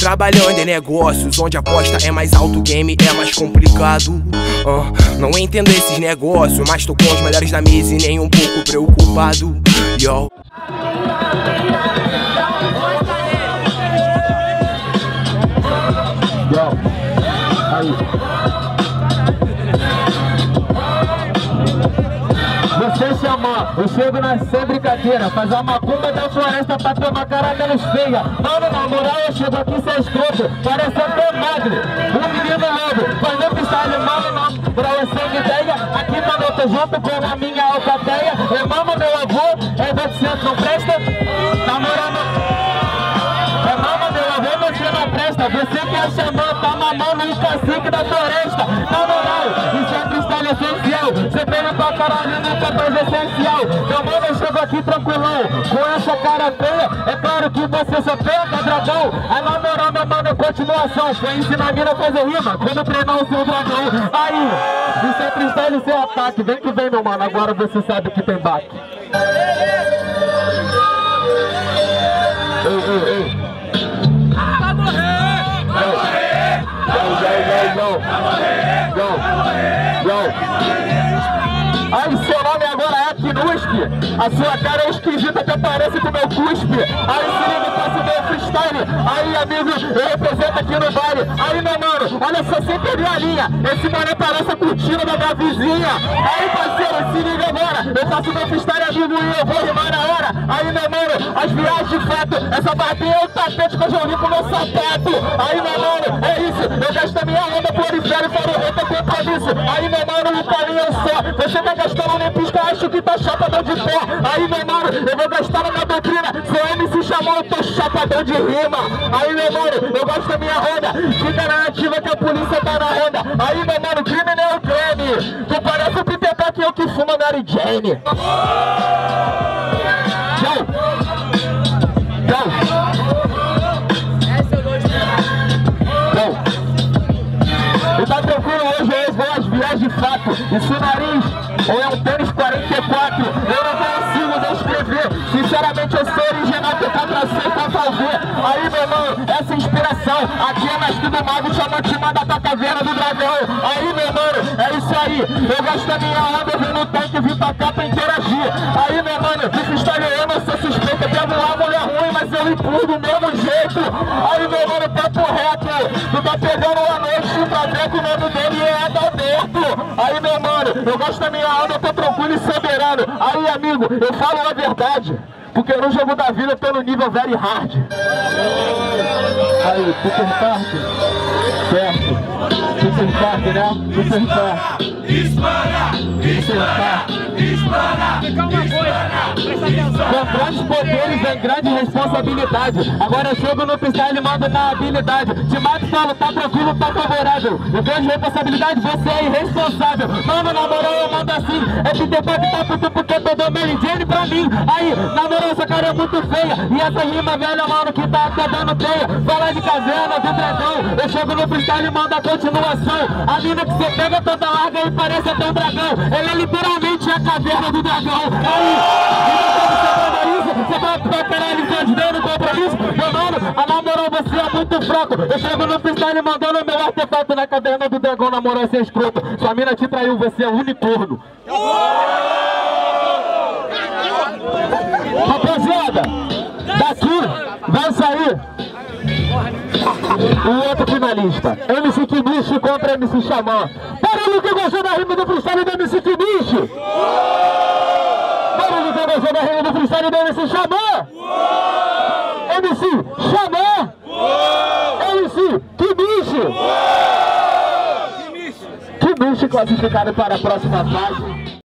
trabalhando em negócios onde a aposta é mais alto, o game é mais complicado. Não entendo esses negócios, mas tô com os melhores da mesa e nem um pouco preocupado. Yo. Aí. Você chamar, eu chego sem brincadeira, faz a macumba da floresta pra tomar caramelos feia. Mano, na moral, eu chego aqui sem escroto, parece até magro. Um menino lobo, fazendo freestyle, mano, na moral, é sem ideia. Aqui, mano, eu tô junto com a minha alcateia. Eu mamo meu avô, é 200, não presta? Na moral, é mama meu avô, você não presta. Você que é xamã, tá mamando o cacique da floresta. Na moral, isso é freestyle essencial. Você pega pra caralho, nunca faz essencial. Meu mano, eu chego aqui tranquilão, com essa cara feia. É claro que você só pega dragão. Aí na moral, meu mano, é continuação. Foi ensinar a mina a fazer rima, quando treinar o seu dragão. Aí, isso é freestyle, isso é ataque. Vem que vem, meu mano, agora você sabe que tem baque. Ei. Vai morrer! Vai morrer! Aí seu nome agora é Kinuski. A sua cara é esquisita que parece com o meu cuspe. Aí se liga, faço meu freestyle. Aí amigo, eu represento aqui no baile. Aí meu mano, olha só, sem perder a linha. Esse mano parece a cortina da minha vizinha. Aí parceiro, se liga agora. Eu faço meu freestyle amigo e eu vou rimar na hora. Aí meu mano, as viagens de fato. Essa barbinha é o tapete que eu já limpo meu sapato. Aí meu mano, é isso. Eu gasto a minha onda plurifera e falo reta compromisso. Aí meu mano, um caminho só. Você tá gastando nem pisca, acho que tá chapadão de pó. Aí meu mano, eu vou gastar na minha doutrina. Seu MC chamou, eu tô chapadão de rima. Aí meu mano, eu gosto da minha roda. Fica na ativa que a polícia tá na ronda. Aí meu mano, crime não é o creme. Tu parece o Peter Parker, eu que fuma Mary Jane. E tá tranquilo, hoje eu vou às viagens de fato. Isso nariz, ou é um tênis 44. Eu não consigo descrever. Sinceramente eu sou original, que tá pra ser pra ver. Aí meu irmão, essa inspiração. Aqui é nascido do mago, chama te manda pra caverna do dragão. Aí meu mano, é isso aí. Eu gasto da minha onda, eu vim no tanque, vim pra cá pra interagir. Aí meu mano, de freestyle eu não sou suspeito. Eu pego lá mulher ruim, mas eu empurro do mesmo jeito. Aí meu mano, papo reto. Tu tá pegando a noite pra ver que o nome dele é Adalberto. Aí meu mano, eu gosto da minha onda, eu tô tranquilo e soberano. Aí amigo, eu falo a verdade, porque no jogo da vida eu tô no nível very hard. Aí, Super Park, certo? Super Park, né? Super Park. Dispara! Fica uma coisa, presta atenção. Com grandes poderes vem grande responsabilidade. Agora eu chego no freestyle e mando na habilidade. Te mato e falo, tá tranquilo, tá favorável. Eu vejo responsabilidade, você é irresponsável. Mano, na moral eu mando assim. É Peter Parker tá puto porque tô dando Mary Jane pra mim. Aí, na moral essa cara é muito feia. E essa rima velha, mano, que tá até dando teia. Fala de caverna, do dragão. Eu chego no freestyle e mando a continuação. A mina que você pega toda larga e parece até um dragão. Ela é literalmente a caverna do dragão. Aí, você vai pra caralho dando compromisso. Meu mano, na moral você é muito fraco. Eu chego no freestyle mandando meu artefato na caverna do dragão. Na moral, você é escroto. Sua mina te traiu, você é unicorno. Rapaziada, daqui vai sair o outro finalista, MC Kimichi contra MC Xamã. Barulho que gostou da rima do freestyle do MC Kimichi. Barulho que gostou da rima do freestyle do MC Xamã. MC Xamã. MC Kimichi. Kimichi classificado para a próxima fase.